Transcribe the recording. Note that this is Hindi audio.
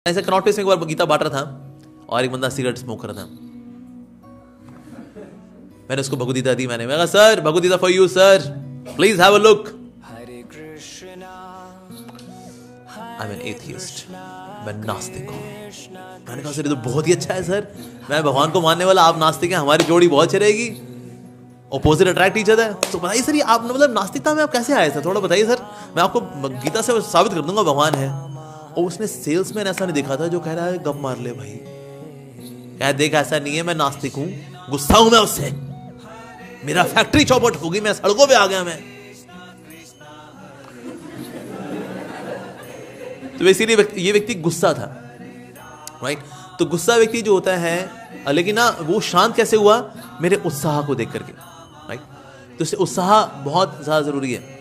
ऐसे कनॉट प्लेस में एक बार गीता बांट रहा था और एक बंदा सिगरेट स्मोक कर रहा था। मैंने उसको भगवदगीता दी, मैंने कहा sir Bhagavad Gita for you sir, please have a look. I am an atheist, मैं नास्तिक हूं। मैंने कहा सर ये तो बहुत ही अच्छा है सर, मैं भगवान को मानने वाला, आप नास्तिक हैं, हमारी जोड़ी बहुत चलेगी, ऑपोजिट अट्रैक्ट ईच अदर। तो बताइए सर ये आप मतलब नास्तिकता में आप कैसे आए सर, थोड़ा बताइए सर, मैं आपको गीता से साबित कर दूंगा भगवान है। और उसने सेल्समैन ऐसा नहीं देखा था जो कह रहा है गप मार ले भाई, कह देख ऐसा नहीं है, मैं नास्तिक हूं, गुस्सा हूं मैं उससे, मेरा फैक्ट्री चौपट होगी, मैं सड़कों पे आ गया मैं। तो इसीलिए ये व्यक्ति गुस्सा था, राइट। तो गुस्सा व्यक्ति जो होता है, लेकिन ना वो शांत कैसे हुआ, मेरे उत्साह को देख करके, राइट। तो इससे उत्साह बहुत ज्यादा जरूरी है।